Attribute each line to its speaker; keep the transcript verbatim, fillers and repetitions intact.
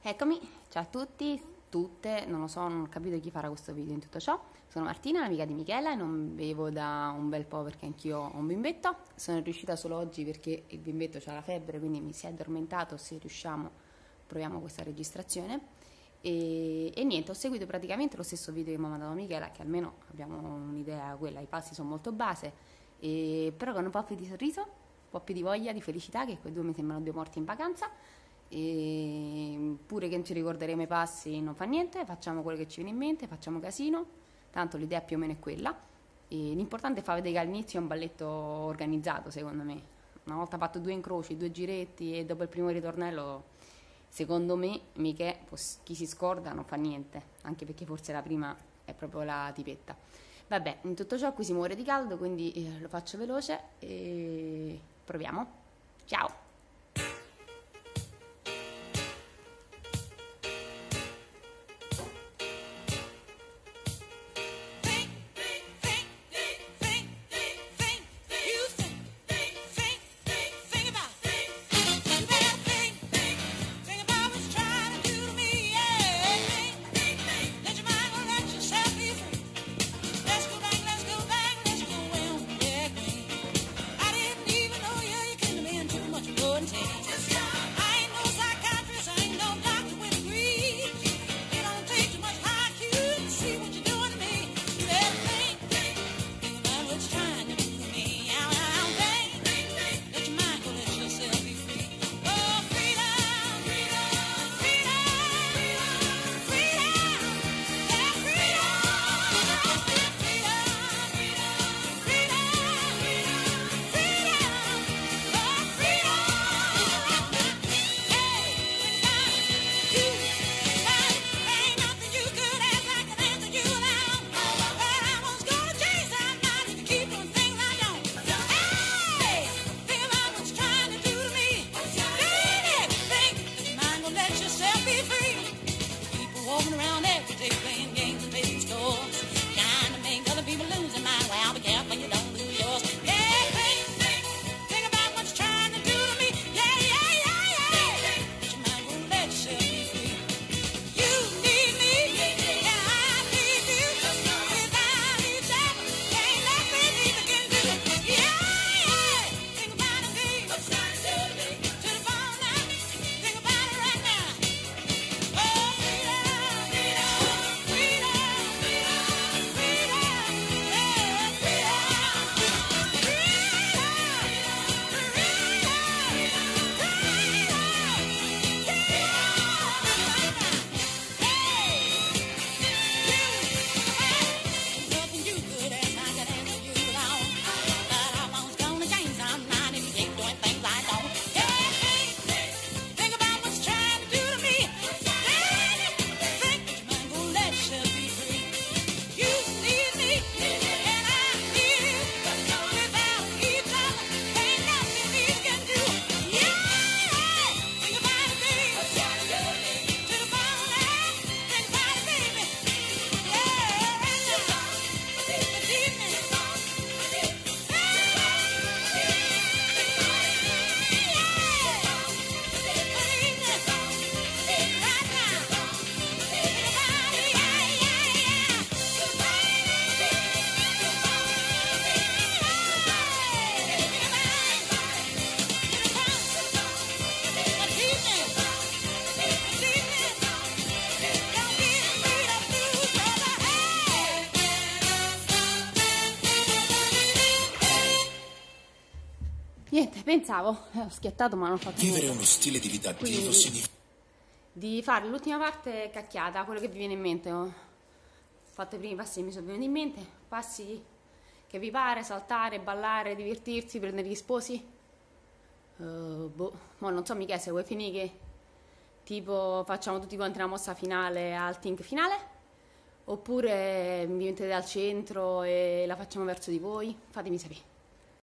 Speaker 1: Eccomi, ciao a tutti, tutte, non lo so, non ho capito chi farà questo video in tutto ciò. Sono Martina, l'amica di Michela, e non bevo da un bel po' perché anch'io ho un bimbetto. Sono riuscita solo oggi perché il bimbetto ha la febbre, quindi mi si è addormentato. Se riusciamo, proviamo questa registrazione. E, e niente, ho seguito praticamente lo stesso video che mi ha mandato Michela, che almeno abbiamo un'idea quella, i passi sono molto base, e, però con un po' più di sorriso, un po' più di voglia, di felicità, che quei due mi sembrano due morti in vacanza. E pure che non ci ricorderemo i passi non fa niente, facciamo quello che ci viene in mente, facciamo casino, tanto l'idea più o meno è quella, e l'importante è far vedere che all'inizio è un balletto organizzato, secondo me. Una volta fatto due incroci, due giretti e dopo il primo ritornello, secondo me mica chi si scorda non fa niente, anche perché forse la prima è proprio la tipetta. Vabbè, in tutto ciò qui si muore di caldo, quindi eh, lo faccio veloce e proviamo. Ciao! Niente, pensavo, eh, ho schiattato ma non ho fatto niente.
Speaker 2: Vivere uno stile di vita attivo significa
Speaker 1: di fare l'ultima parte cacchiata, quello che vi viene in mente. Ho fatto i primi passi che mi sono venuti in mente, passi che vi pare, saltare, ballare, divertirsi, prendere gli sposi. Uh, boh, mo non so mica se vuoi finire che tipo facciamo tutti quanti una mossa finale al think finale, oppure vi mettete al centro e la facciamo verso di voi, fatemi sapere.